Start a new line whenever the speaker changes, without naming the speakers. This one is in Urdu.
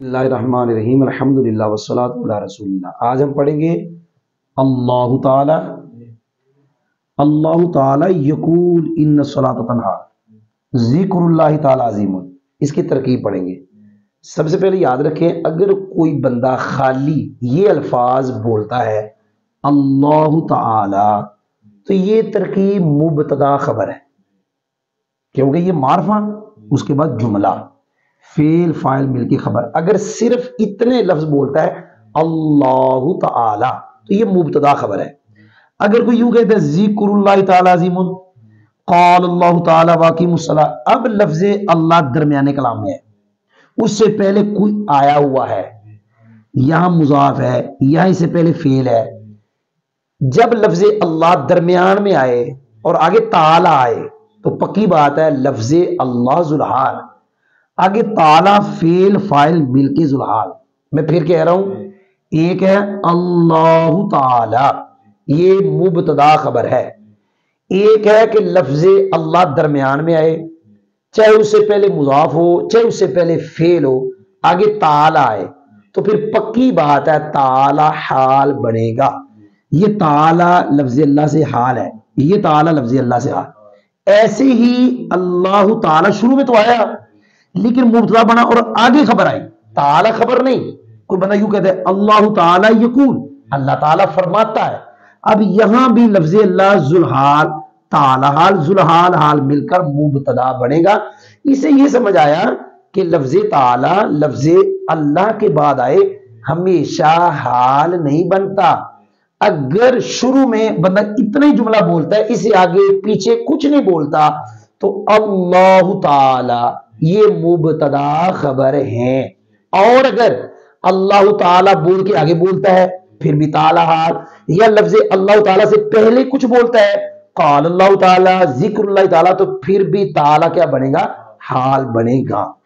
اللہ الرحمن الرحیم الحمدللہ والصلاۃ علی رسول اللہ۔ آج ہم پڑھیں گے اللہ تعالی یقول ان الصلاۃ تنہی، ذکر اللہ تعالی عظیم، اس کی ترکیب پڑھیں گے۔ سب سے پہلے یاد رکھیں، اگر کوئی بندہ خالی یہ الفاظ بولتا ہے اللہ تعالی تو یہ ترکیب مبتدا خبر ہے، کیونکہ یہ معرفہ اس کے بعد جملہ فعل فاعل مل کی خبر۔ اگر صرف اتنے لفظ بولتا ہے اللہ تعالی تو یہ مبتدا خبر ہے۔ اگر کوئی یوں کہتا ہے ذکر اللہ تعالی عظیم، قال اللہ تعالی واقیم الصلاۃ، اب لفظ اللہ درمیانے کلام میں ہے، اس سے پہلے کوئی آیا ہوا ہے، یہاں مضاف ہے، یہاں اس سے پہلے فعل ہے۔ جب لفظ اللہ درمیان میں آئے اور آگے تعالی آئے تو پکی بات ہے لفظ اللہ ذوالحال، آگے تعالی فعل فاعل مل کے ذوالحال۔ میں پھر کہہ رہا ہوں، ایک ہے اللہ تعالی، یہ مبتدا خبر ہے۔ ایک ہے کہ لفظ اللہ درمیان میں آئے، چاہے اس سے پہلے مضاف ہو چاہے اس سے پہلے فعل ہو، آگے تعالی آئے تو پھر پکی بات ہے تعالی حال بنے گا۔ یہ تعالی لفظ اللہ سے حال ہے، یہ تعالی لفظ اللہ سے حال۔ ایسے ہی اللہ تعالی شروع میں تو آیا لیکن مبتدا بنا اور آگے خبر آئی، تعالی خبر نہیں۔ کوئی بندہ یوں کہتا ہے اللہ تعالی یقول، اللہ تعالی فرماتا ہے۔ اب یہاں بھی لفظ اللہ ذوالحال تعالی حال ذوالحال حال مل کر مبتدا بنے گا۔ اسے یہ سمجھ آیا کہ لفظ تعالی لفظ اللہ کے بعد آئے ہمیشہ حال نہیں بنتا۔ اگر شروع میں بندہ اتنا ہی جملہ بولتا ہے، اسے آگے پیچھے کچھ نہیں بولتا، تو اللہ تعالی یہ مبتدا خبر ہے۔ اور اگر اللہ تعالی بول کے آگے بولتا ہے پھر بھی تعالی حال، یا لفظ اللہ تعالی سے پہلے کچھ بولتا ہے قال اللہ تعالی ذکر اللہ تعالی، تو پھر بھی تعالی کیا بنے گا؟ حال بنے گا۔